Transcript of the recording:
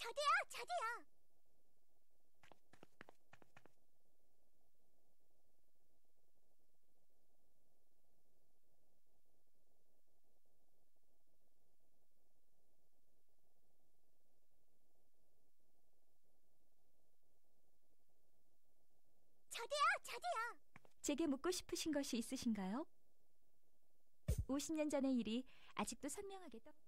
저도요. 저도요. 제게 묻고 싶으신 것이 있으신가요? 50년 전의 일이 아직도 선명하게